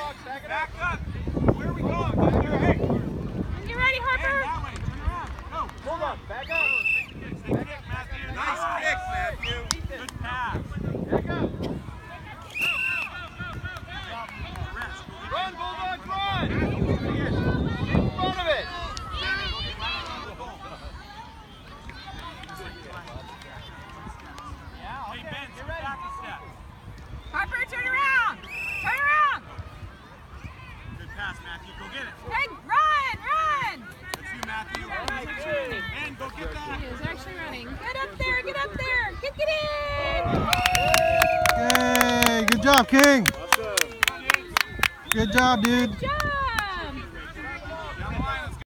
Back up. Where are we going? Hey. Get ready, Harper. That way. Turn around. Go. Hold on. Back up. Stay kick, Matthew. Nice kick, Matthew. Good pass. Back up. Run, Bulldogs, run! Get in front of it! Hey, Ben, get back a step. Harper, turn around. Turn around. Good pass, Matthew. Go get it. Hey, run, run. That's you, Matthew. Ben, go get that. He is actually running. Get up there, get up there. Get in. Yay! Good job, King. Good job, dude. Good job.